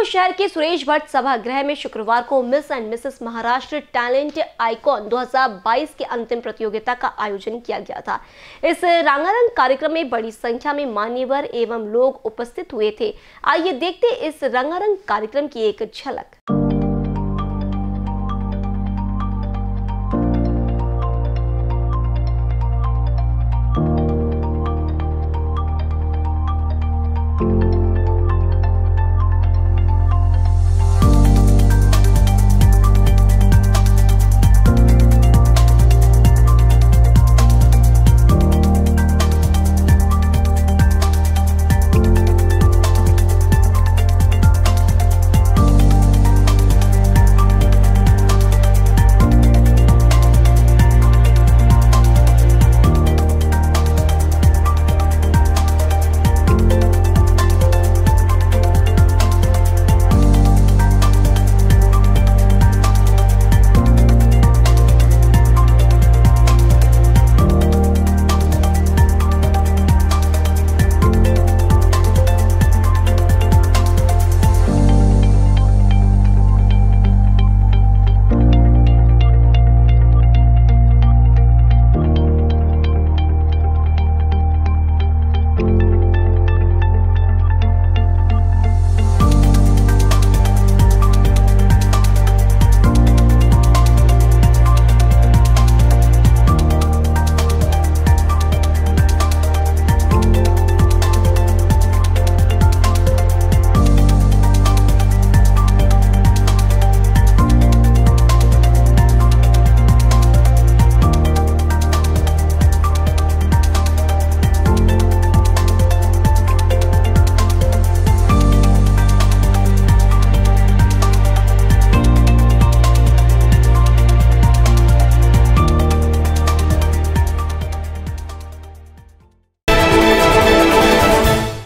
शहर के सुरेश भट्ट सभागृह में शुक्रवार को miss and Mrs Maharashtra talent icon 2022 के अंतिम प्रतियोगिता का आयोजन किया गया था। इस रंगारंग कार्यक्रम में बड़ी संख्या में मान्यवर एवं लोग उपस्थित हुए थे। आइए देखते इस रंगारंग कार्यक्रम की एक झलक।